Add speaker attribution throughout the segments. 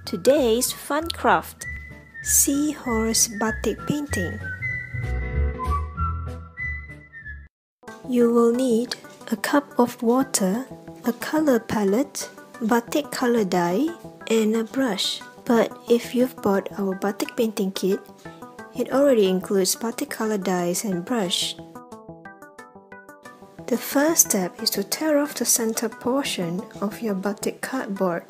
Speaker 1: Today's fun craft: seahorse batik painting. You will need a cup of water, a color palette, batik color dye, and a brush. But if you've bought our batik painting kit, it already includes batik color dyes and brush. The first step is to tear off the center portion of your batik cardboard.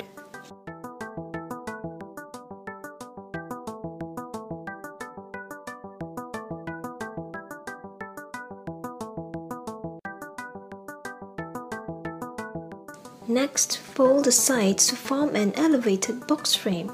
Speaker 1: Next, fold the sides to form an elevated box frame.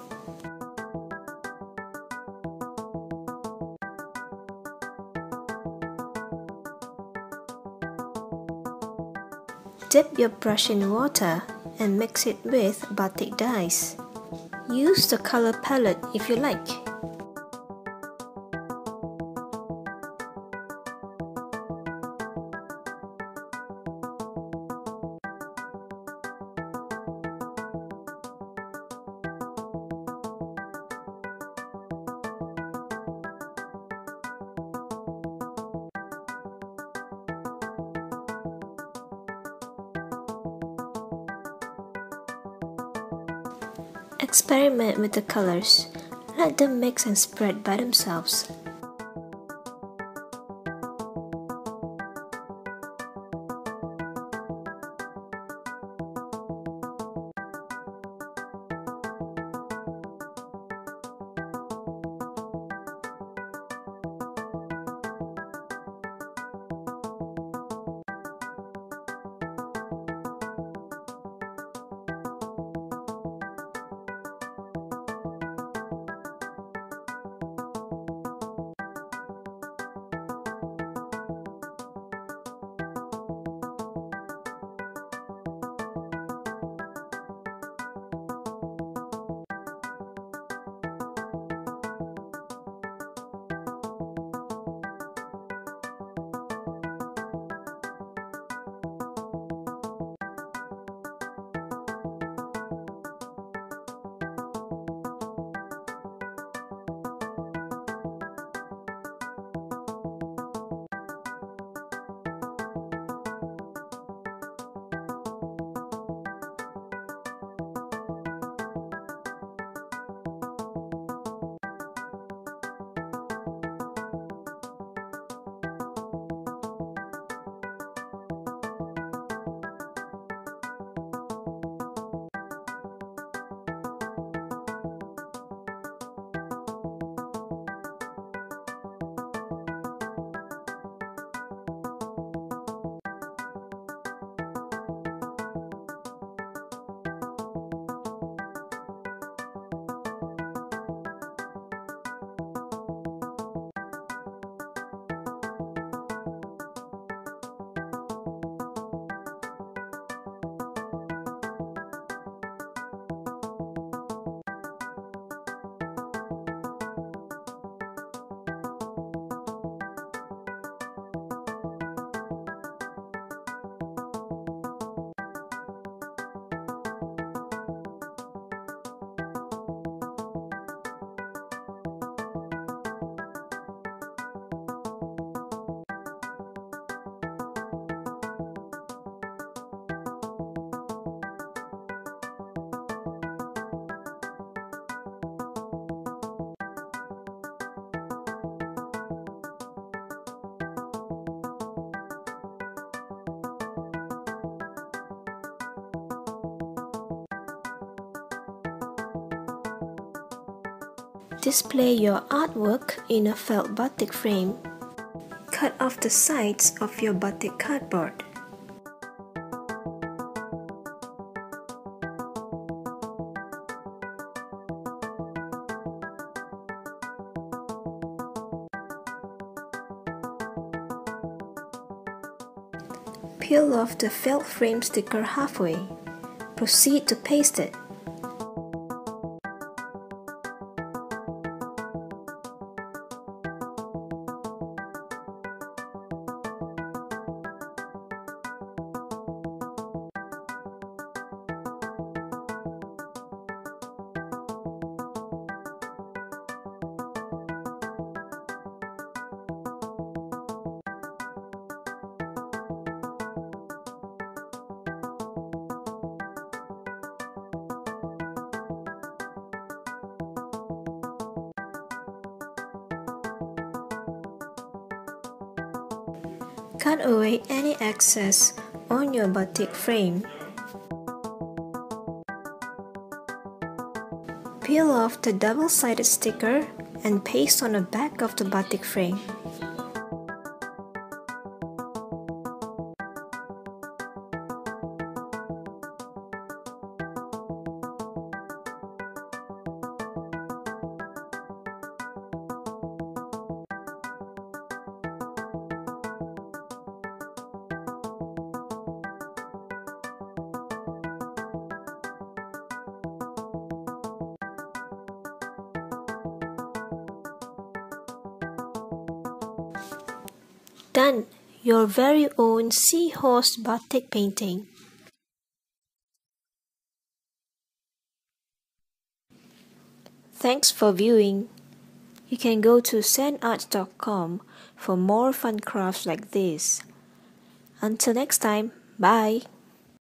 Speaker 1: Dip your brush in water and mix it with batik dyes. Use the color palette if you like. Experiment with the colors. Let them mix and spread by themselves. Display your artwork in a felt batik frame. Cut off the sides of your batik cardboard. Peel off the felt frame sticker halfway. Proceed to paste it. Cut away any excess on your batik frame. Peel off the double-sided sticker and paste on the back of the batik frame. Done! Your very own seahorse batik painting. Thanks for viewing. You can go to zenarts.com for more fun crafts like this. Until next time, bye!